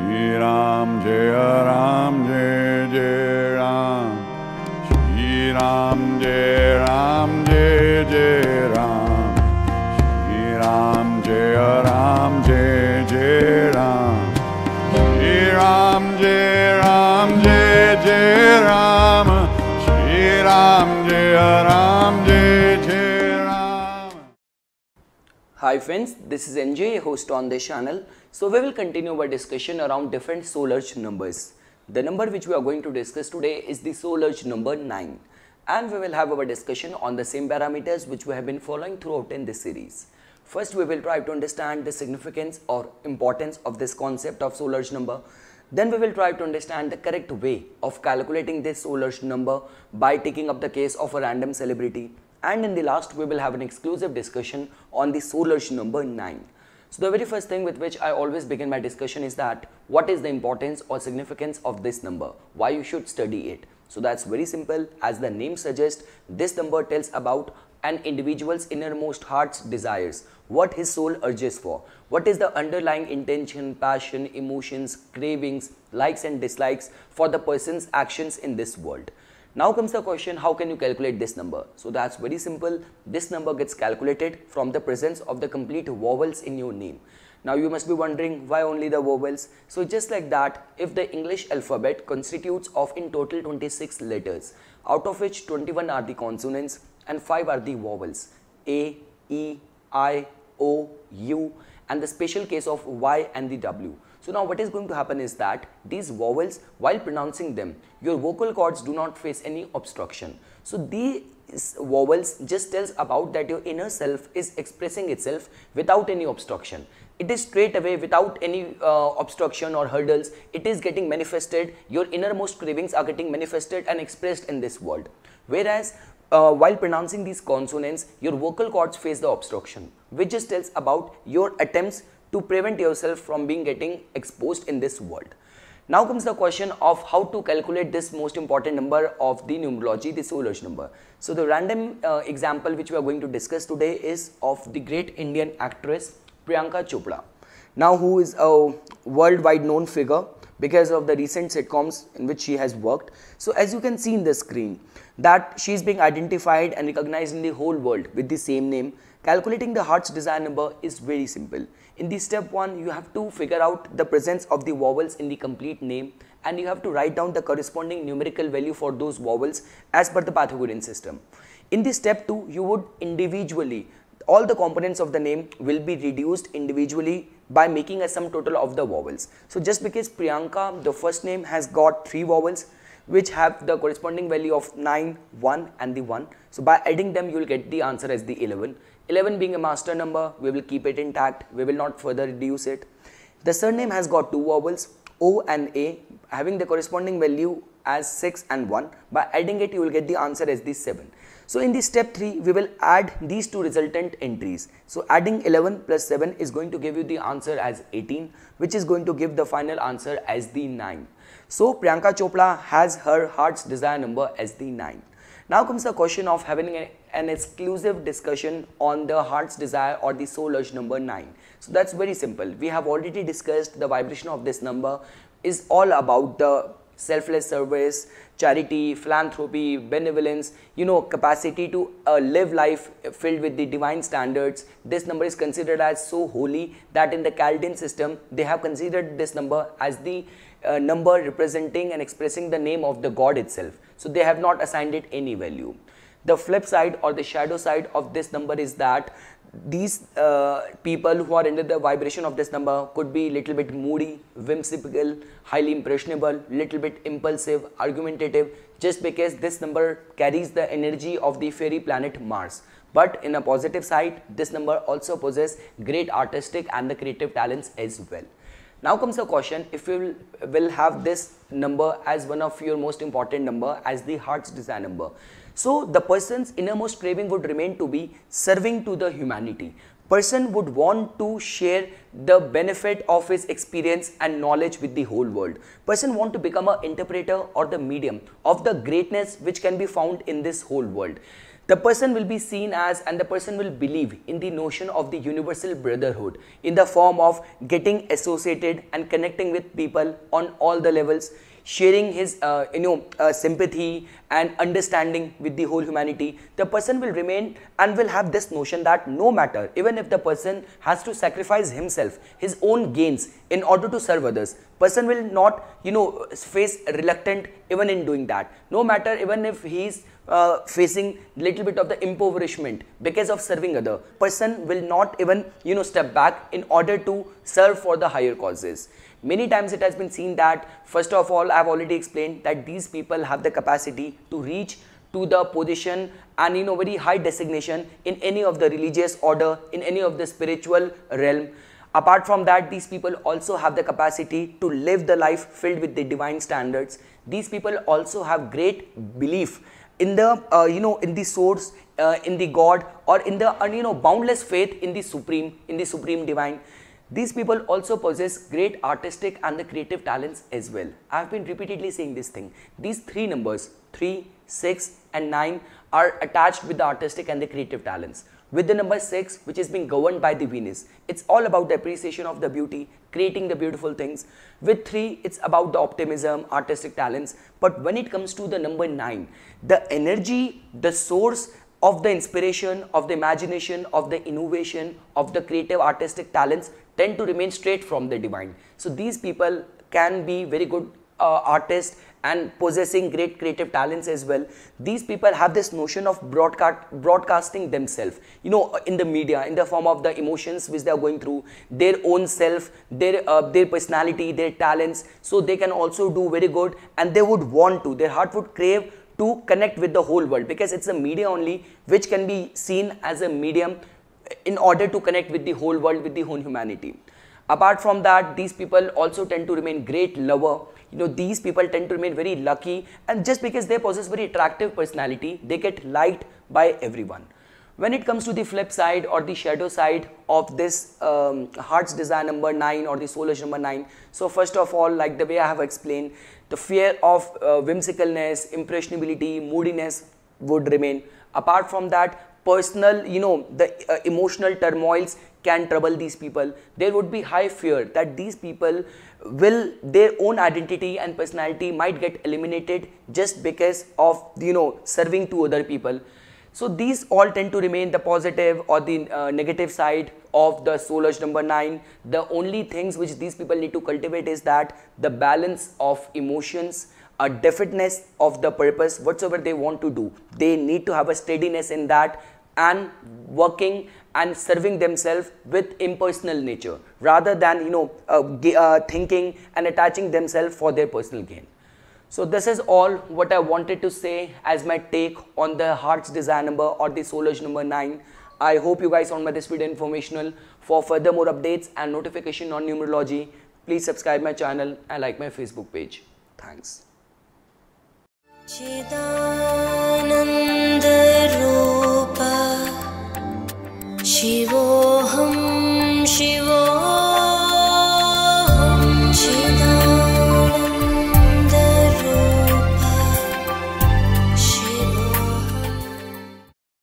Ram, Jai Ram, Jai Jai Ram. Shri Ram, Jai Ram, Jai Jai Ram. Shri Ram, Jai Ram, Jai Jai Ram. Shri Ram, Jai Ram, Jai Jai Ram. Shri Ram, Jai Ram, Jai Jai Ram. Hi friends, this is NJ, host on this channel. So we will continue our discussion around different soul urge numbers. The number which we are going to discuss today is the soul urge number 9. And we will have our discussion on the same parameters which we have been following throughout in this series. First, we will try to understand the significance or importance of this concept of soul urge number. Then we will try to understand the correct way of calculating this soul urge number by taking up the case of a random celebrity. And in the last, we will have an exclusive discussion on the soul urge number 9. So the very first thing with which I always begin my discussion is that what is the importance or significance of this number? Why you should study it? So that's very simple. As the name suggests, this number tells about an individual's innermost heart's desires, what his soul urges for, what is the underlying intention, passion, emotions, cravings, likes and dislikes for the person's actions in this world. Now comes the question, how can you calculate this number? So that's very simple. This number gets calculated from the presence of the complete vowels in your name. Now you must be wondering why only the vowels. So just like that, if the English alphabet constitutes of in total 26 letters, out of which 21 are the consonants and 5 are the vowels, A, E, I, O, U, and the special case of Y and the W. So now what is going to happen is that these vowels, while pronouncing them, your vocal cords do not face any obstruction. So these vowels just tells about that your inner self is expressing itself without any obstruction. It is straight away without any obstruction or hurdles. It is getting manifested. Your innermost cravings are getting manifested and expressed in this world. Whereas while pronouncing these consonants, your vocal cords face the obstruction, which just tells about your attempts to prevent yourself from getting exposed in this world. Now comes the question of how to calculate this most important number of the numerology, the soul urge number. So the random example which we are going to discuss today is of the great Indian actress Priyanka Chopra. Now who is a worldwide known figure because of the recent sitcoms in which she has worked. So as you can see in the screen that she is being identified and recognized in the whole world with the same name. Calculating the heart's desire number is very simple. In the step 1, you have to figure out the presence of the vowels in the complete name and you have to write down the corresponding numerical value for those vowels as per the Pythagorean system. In the step 2, you would individually, all the components of the name will be reduced individually by making a sum total of the vowels. So just because Priyanka, the first name, has got 3 vowels which have the corresponding value of 9, 1 and the 1. So by adding them, you will get the answer as the 11. 11 being a master number, we will keep it intact, we will not further reduce it. The surname has got 2 vowels, O and A, having the corresponding value as 6 and 1. By adding it, you will get the answer as the 7. So in the step 3, we will add these 2 resultant entries. So adding 11 plus 7 is going to give you the answer as 18, which is going to give the final answer as the 9. So Priyanka Chopra has her heart's desire number as the 9. Now comes the question of having an exclusive discussion on the heart's desire or the soul urge number 9. So that's very simple. We have already discussed the vibration of this number is all about the selfless service, charity, philanthropy, benevolence, capacity to live life filled with the divine standards. This number is considered as so holy that in the Chaldean system, they have considered this number as the number representing and expressing the name of the God itself. So they have not assigned it any value. The flip side or the shadow side of this number is that these people who are under the vibration of this number could be little bit moody, whimsical, highly impressionable, little bit impulsive, argumentative, just because this number carries the energy of the fairy planet Mars. But in a positive side, this number also possesses great artistic and the creative talents as well. Now comes the question, if you will have this number as one of your most important number as the heart's desire number. So the person's innermost craving would remain to be serving to the humanity. Person would want to share the benefit of his experience and knowledge with the whole world. Person want to become an interpreter or the medium of the greatness which can be found in this whole world. The person will be seen as, and the person will believe in the notion of the universal brotherhood in the form of getting associated and connecting with people on all the levels, sharing his sympathy and understanding with the whole humanity. The person will remain and will have this notion that no matter, even if the person has to sacrifice himself, his own gains in order to serve others, person will not face reluctant even in doing that. No matter even if he is facing little bit of the impoverishment because of serving other, person will not even step back in order to serve for the higher causes. Many times it has been seen that, first of all, I have already explained that these people have the capacity to reach to the position and very high designation in any of the religious order, in any of the spiritual realm. Apart from that, these people also have the capacity to live the life filled with the divine standards. These people also have great belief in the in the source, in the God, or in the boundless faith in the supreme divine. These people also possess great artistic and the creative talents as well. I have been repeatedly saying this thing. These three numbers, 3, 6 and 9, are attached with the artistic and the creative talents. With the number 6, which is being governed by the Venus, it's all about the appreciation of the beauty, creating the beautiful things. With 3, it's about the optimism, artistic talents. But when it comes to the number 9, the energy, the source of the inspiration, of the imagination, of the innovation, of the creative artistic talents tend to remain straight from the divine. So these people can be very good artists and possessing great creative talents as well. These people have this notion of broadcasting themselves, in the media, in the form of the emotions which they are going through, their own self, their personality, their talents. So they can also do very good, and they would want to, their heart would crave to connect with the whole world, because it's a media only which can be seen as a medium in order to connect with the whole world, with the whole humanity. Apart from that, these people also tend to remain great lover. These people tend to remain very lucky, and just because they possess very attractive personality, they get liked by everyone. When it comes to the flip side or the shadow side of this heart's desire number 9 or the soul urge number 9, so first of all, like the way I have explained, the fear of whimsicalness, impressionability, moodiness would remain. Apart from that, personal, the emotional turmoils can trouble these people. There would be high fear that these people will, their own identity and personality might get eliminated just because of serving to other people. So these all tend to remain the positive or the negative side of the soul urge number 9. The only things which these people need to cultivate is that the balance of emotions, a definiteness of the purpose, whatsoever they want to do, they need to have a steadiness in that, and working and serving themselves with impersonal nature, rather than thinking and attaching themselves for their personal gain. So this is all what I wanted to say as my take on the heart's desire number or the soul urge number 9. I hope you guys found this video informational. For further more updates and notification on numerology, please subscribe my channel and like my Facebook page. Thanks.